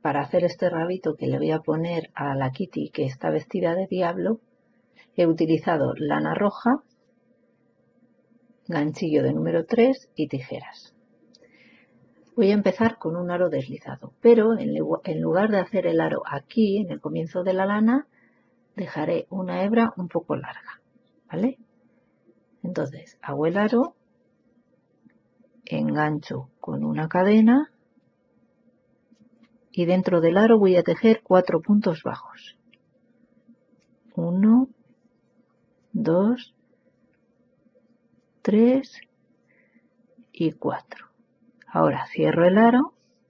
para hacer este rabito que le voy a poner a la Kitty, que está vestida de diablo, he utilizado lana roja, ganchillo de número 3 y tijeras. Voy a empezar con un aro deslizado, pero en lugar de hacer el aro aquí, en el comienzo de la lana, dejaré una hebra un poco larga, ¿vale? Entonces hago el aro, engancho con una cadena y dentro del aro voy a tejer 4 puntos bajos. 1, 2, 3 y 4. Ahora cierro el aro,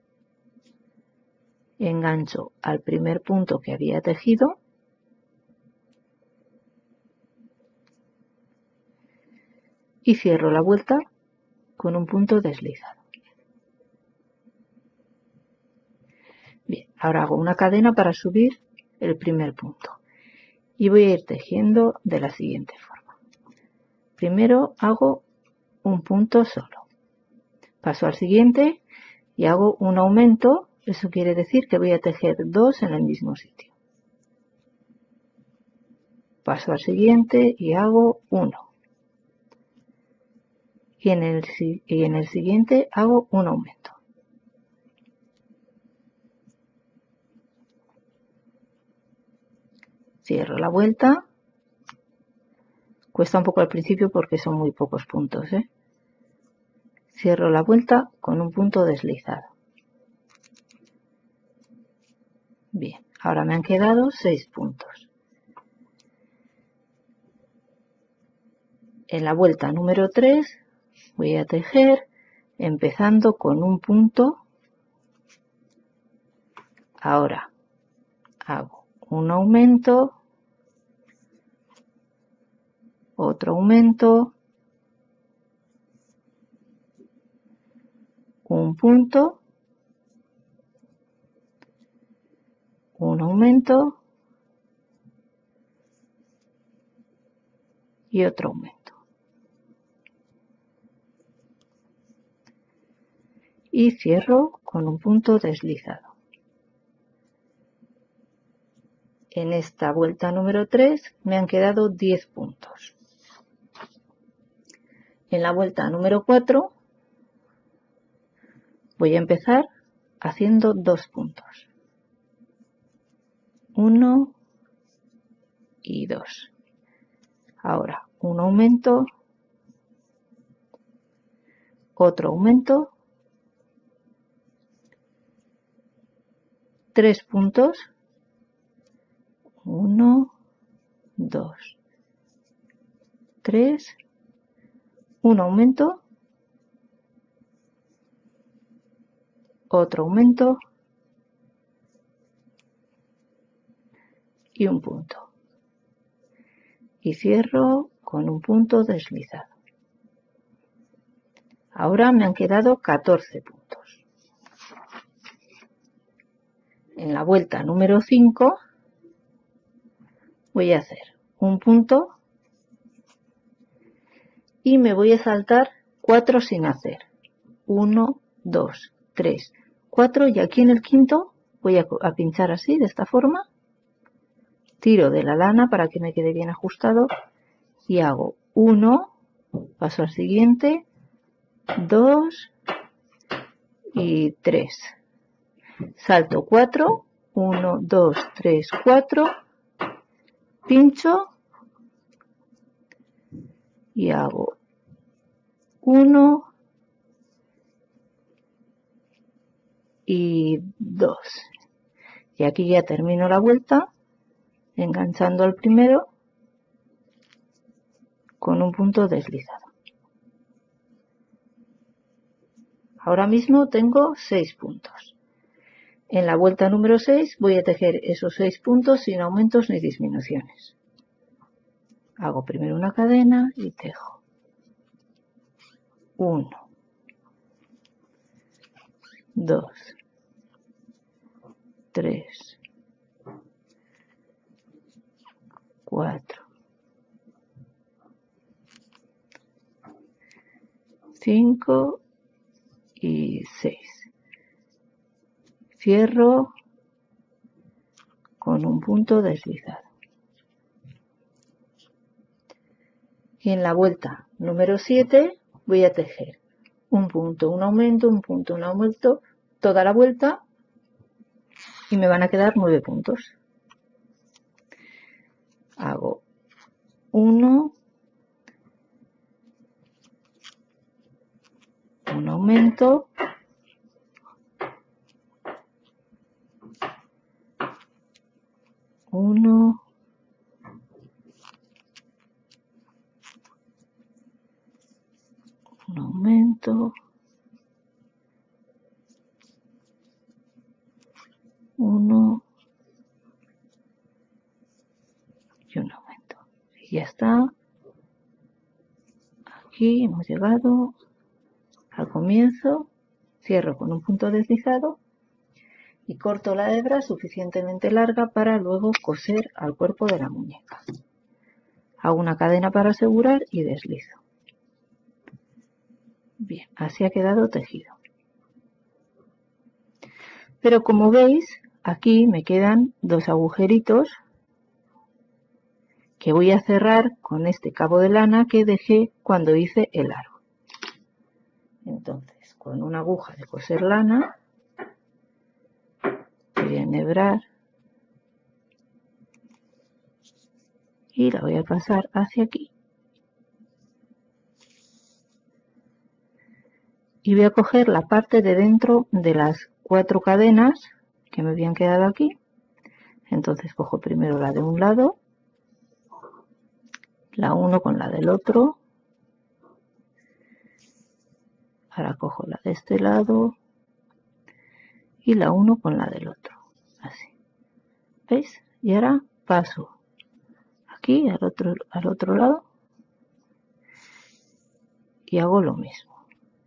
engancho al primer punto que había tejido y cierro la vuelta con un punto deslizado. Bien, ahora hago una cadena para subir el primer punto y voy a ir tejiendo de la siguiente forma. Primero hago un punto solo, paso al siguiente y hago un aumento, eso quiere decir que voy a tejer 2 en el mismo sitio. Paso al siguiente y hago 1. Y en el siguiente hago un aumento. Cierro la vuelta. Cuesta un poco al principio porque son muy pocos puntos, ¿eh? Cierro la vuelta con un punto deslizado. Bien, ahora me han quedado 6 puntos. En la vuelta número 3 voy a tejer empezando con un punto. Ahora hago un aumento, otro aumento, un punto, un aumento y otro aumento. Y cierro con un punto deslizado. En esta vuelta número 3 me han quedado 10 puntos. En la vuelta número 4 voy a empezar haciendo 2 puntos. 1 y 2. Ahora un aumento, otro aumento, 3 puntos, 1, 2, 3, un aumento, otro aumento y un punto. Y cierro con un punto deslizado. Ahora me han quedado 14 puntos. En la vuelta número 5 voy a hacer un punto y me voy a saltar 4 sin hacer. 1, 2, 3, 4 y aquí en el quinto voy a pinchar así, de esta forma. Tiro de la lana para que me quede bien ajustado y hago 1, paso al siguiente, 2 y 3. Salto 4, 1, 2, 3, 4, pincho y hago 1 y 2. Y aquí ya termino la vuelta enganchando al primero con un punto deslizado. Ahora mismo tengo 6 puntos. En la vuelta número 6 voy a tejer esos 6 puntos sin aumentos ni disminuciones. Hago primero una cadena y tejo 1, 2, 3, 4, 5 y 6. Cierro con un punto deslizado. Y en la vuelta número 7 voy a tejer un punto, un aumento, un punto, un aumento, toda la vuelta, y me van a quedar 9 puntos. Hago 1, un aumento, uno, un aumento, uno y un aumento. Y ya está. Aquí hemos llegado al comienzo, cierro con un punto deslizado y corto la hebra suficientemente larga para luego coser al cuerpo de la muñeca. Hago una cadena para asegurar y deslizo. Bien, así ha quedado tejido. Pero como veis, aquí me quedan 2 agujeritos que voy a cerrar con este cabo de lana que dejé cuando hice el aro. Entonces, con una aguja de coser lana, voy a enhebrar y la voy a pasar hacia aquí. Y voy a coger la parte de dentro de las 4 cadenas que me habían quedado aquí. Entonces cojo primero la de un lado, la uno con la del otro, ahora cojo la de este lado y la uno con la del otro, así, ¿veis? Y ahora paso aquí al otro lado y hago lo mismo.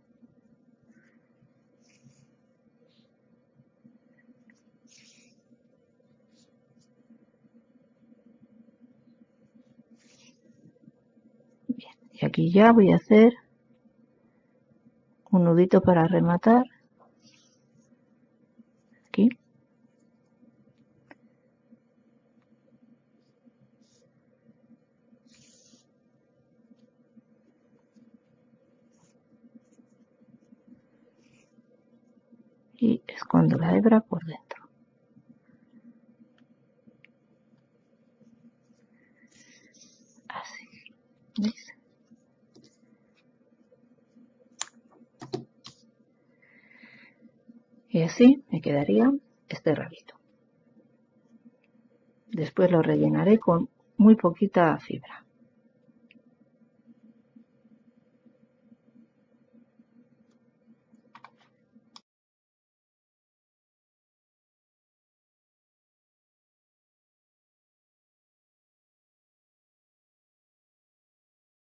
Bien, y aquí ya voy a hacer un nudito para rematar aquí. Y escondo la hebra por dentro. Así, ¿veis? Y así me quedaría este rabito. Después lo rellenaré con muy poquita fibra.